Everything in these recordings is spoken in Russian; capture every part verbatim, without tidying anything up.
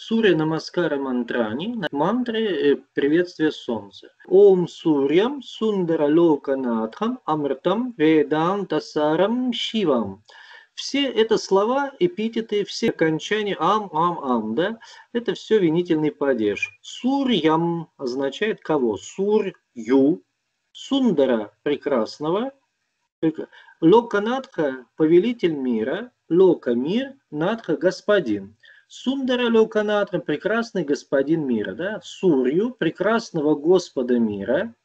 Сурья Намаскара Мантрани, мантры приветствия солнца. Ом Сурьям Сундара Локанатхам Амртам Ведантасарам Шивам. Все это слова, эпитеты, все окончания ам, ам, ам, да, это все винительный падеж. Сурьям означает кого? Сурью, Сундара прекрасного, Локанатха повелитель мира, Лока мир, Натха господин. Сундара Локанатха прекрасный господин мира, да, Сурью прекрасного Господа мира,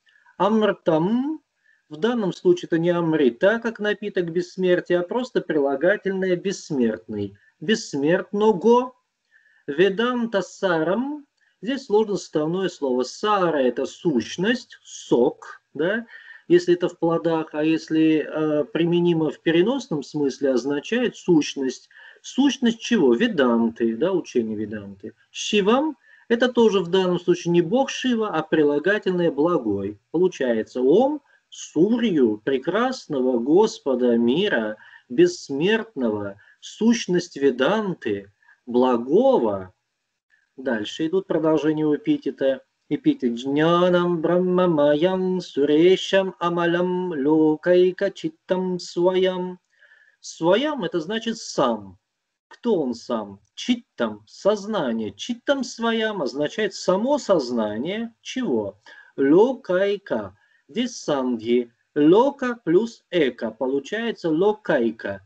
Амртам в данном случае это не амрита, как напиток бессмертия, а просто прилагательное бессмертный. Бессмертного. Веданта сарам. Здесь сложно составное слово. Сара – это сущность, сок, да, если это в плодах, а если э, применимо в переносном смысле, означает сущность. Сущность чего? Веданты, да, учение веданты. Шивам – это тоже в данном случае не бог Шива, а прилагательное благой. Получается, Ом Сурью, прекрасного Господа мира, бессмертного, сущность веданты, благого. Дальше идут продолжение эпитета. Эпитет джнянам браммамаям сурешам амалям локайка читтам своям. Своям это значит сам. Кто он сам? Читтам, сознание. Читтам своям означает само сознание чего? Локайка. Здесь сандхи. Лока плюс эка. Получается локайка.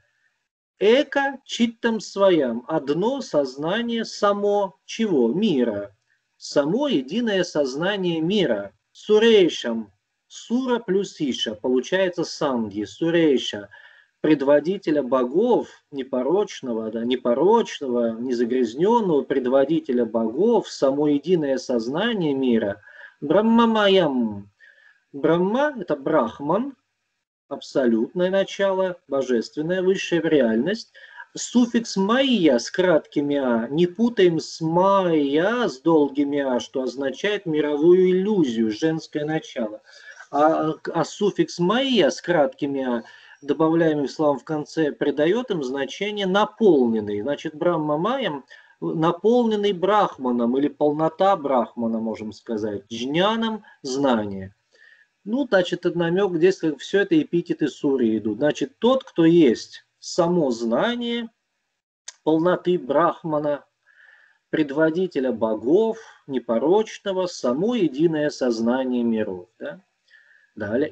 Эка читтам своям. Одно сознание само чего? Мира. Само единое сознание мира. Сурейшам. Сура плюс Иша. Получается сандхи. Сурейша. Предводителя богов, непорочного, да, непорочного, незагрязненного предводителя богов, само единое сознание мира. Брахмамаям. Брахма – это брахман, абсолютное начало, божественная высшая реальность. Суффикс майя с краткими а, не путаем с майя с долгими а, что означает мировую иллюзию, женское начало. А, а суффикс майя с краткими а, добавляемый словом в конце, придает им значение наполненный. Значит, брахма майям наполненный брахманом или полнота брахмана, можем сказать, джняном знания. Ну, значит, это намек, здесь все это эпитеты сурьи идут. Значит, тот, кто есть само знание полноты брахмана, предводителя богов, непорочного, само единое сознание миров. Да? Далее.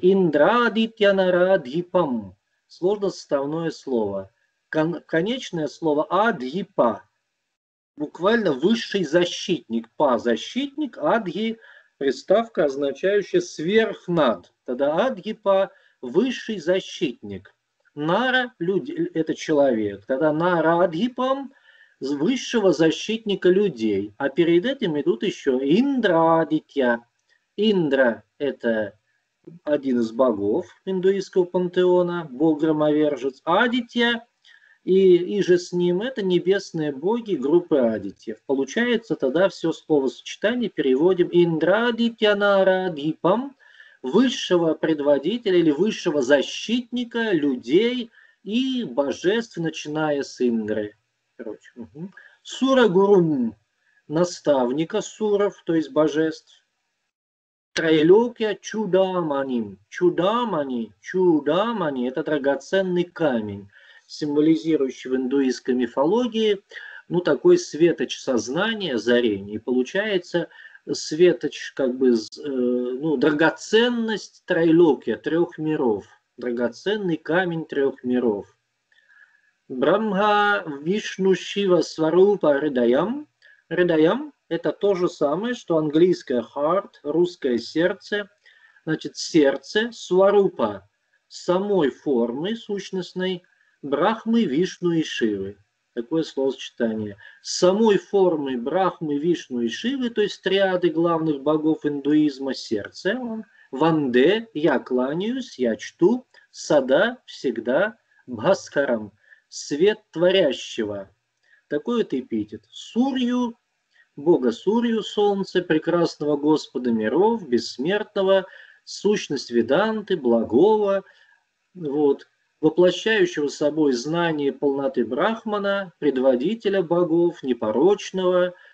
Индрадитьянарадхипам. Сложносоставное слово. Кон- конечное слово адхипа. Буквально высший защитник. Па защитник, адхи приставка, означающая сверх над. Тогда адхипа высший защитник. Нара люди, это человек. Тогда нара адхипам высшего защитника людей. А перед этим идут еще индрадитья. Индра это один из богов индуистского пантеона, бог-громовержец, Адитья, и, и же с ним это небесные боги группы Адитьев. Получается тогда все словосочетание переводим Индрадитья Нарадипам, высшего предводителя или высшего защитника людей и божеств, начиная с Индры. Короче, угу. Сура Гурум, наставника суров, то есть божеств. Трайлокия чудамани. Чудамани, чудамани – это драгоценный камень, символизирующий в индуистской мифологии, ну, такой светоч сознания, озарение. И получается светоч, как бы, ну, драгоценность трайлокия, трех миров. Драгоценный камень трех миров. Брахма Вишну Шива Сварупа Хридаям. Хридаям – это то же самое, что английское heart, русское сердце. Значит, сердце Сварупа самой формы сущностной Брахмы, Вишну и Шивы. Такое словосочетание. Самой формы Брахмы, Вишну и Шивы, то есть триады главных богов индуизма, сердце. Ванде, я кланяюсь, я чту, сада, всегда, бхаскарам, свет творящего. Такой вот эпитет. Сурью, бога Сурью, солнце, прекрасного Господа миров, бессмертного, сущность веданты, благого, вот, воплощающего собой знание полноты Брахмана, предводителя богов, непорочного,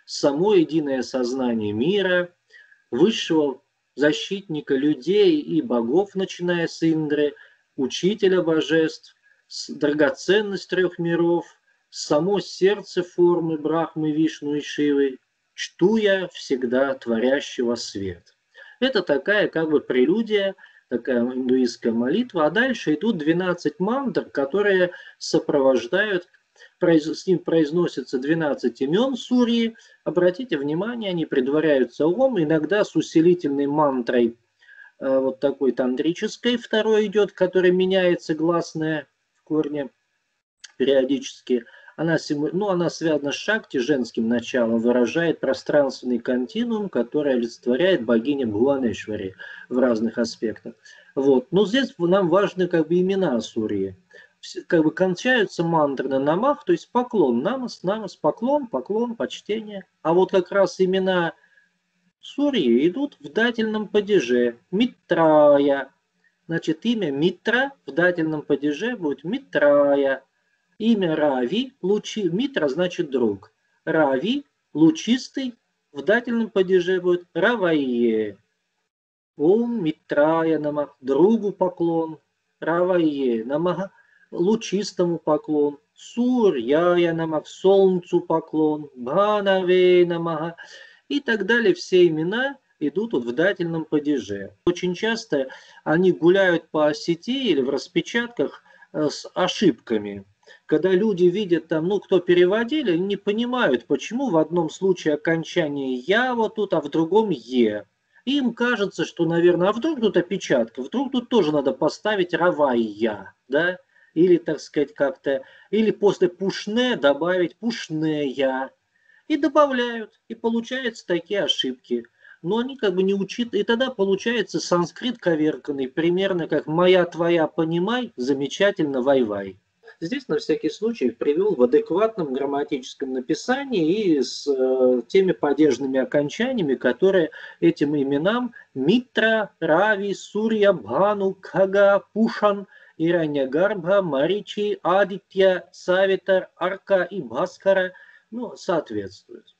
само единое сознание мира, высшего защитника людей и богов, начиная с Индры, учителя божеств, драгоценность трех миров, само сердце формы Брахмы, Вишну и Шивы, чту я всегда творящего свет. Это такая как бы прелюдия, такая индуистская молитва, а дальше идут двенадцать мантр, которые сопровождают, с ним произносятся двенадцать имен Сурьи. Обратите внимание, они предваряются ом, иногда с усилительной мантрой, вот такой тантрической, второй идет, который меняется гласная в корне периодически. Она, ну, она связана с Шакти, женским началом, выражает пространственный континуум, который олицетворяет богиня Бхуванешвари в разных аспектах. Вот. Но здесь нам важны как бы имена Сурьи. Как бы кончаются мантры на намах, то есть поклон, намас, намас, поклон, поклон, почтение. А вот как раз имена Сурьи идут в дательном падеже. Митрая. Значит, имя Митра в дательном падеже будет Митрая. Имя Рави, лучи, Митра значит друг. Рави, лучистый, в дательном падеже будет Равайе. Ом Митрая намах, другу поклон. Равайе намах, лучистому поклон. Сурьяя намах, солнцу поклон. Бханаве намах. И так далее. Все имена идут вот в дательном падеже. Очень часто они гуляют по сети или в распечатках с ошибками. Когда люди видят там, ну, кто переводили, не понимают, почему в одном случае окончание «я» вот тут, а в другом «е». Им кажется, что, наверное, а вдруг тут опечатка, вдруг тут тоже надо поставить «равайя», да, или, так сказать, как-то, или после «пушне» добавить «пушнея». И добавляют, и получаются такие ошибки. Но они как бы не учат, и тогда получается санскрит коверканный, примерно как «моя, твоя, понимай, замечательно, вай-вай». Здесь на всякий случай привел в адекватном грамматическом написании и с э, теми падежными окончаниями, которые этим именам Митра, Рави, Сурья, Бхану, Кага, Пушан, Ираньягарбха, Маричи, Адитья, Савитар, Арка и Бхаскара, ну, соответствуют.